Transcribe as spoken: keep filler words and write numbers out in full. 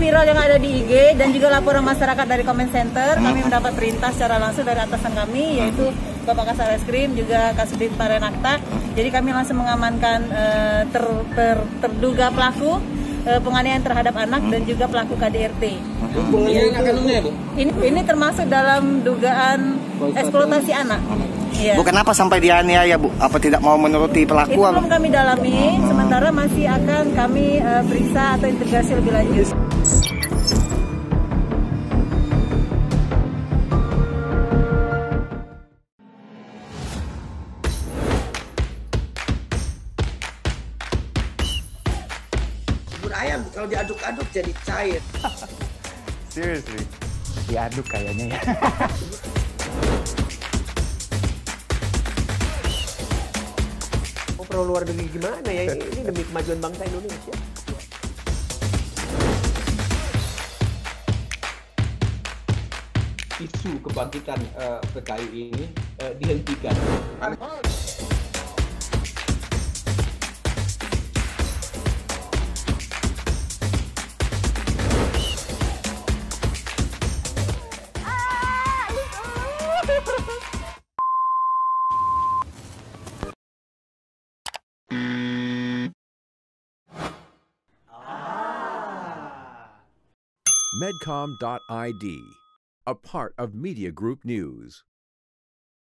viral yang ada di I G dan juga laporan masyarakat dari comment center, kami mendapat perintah secara langsung dari atasan kami, yaitu Bapak Kasat Reskrim, juga Kasubdit Parenakta. Jadi kami langsung mengamankan uh, ter, ter, terduga pelaku uh, penganiayaan terhadap anak dan juga pelaku K D R T. Ini anak kandungnya, Bu? Ini, ini termasuk dalam dugaan eksploitasi anak. Ya. Bu, kenapa sampai dianiaya, Bu? Apa tidak mau menuruti pelaku? Itu belum kami dalami, sementara masih akan kami uh, periksa atau integrasi lebih lanjut. Bubur ayam kalau diaduk-aduk jadi cair. Seriously, diaduk kayaknya ya. Oh, perlu luar negeri gimana ya? Ini demi kemajuan bangsa Indonesia. Isu kebangkitan uh, P K I ini uh, dihentikan. Medcom dot I D, a part of Media Group News.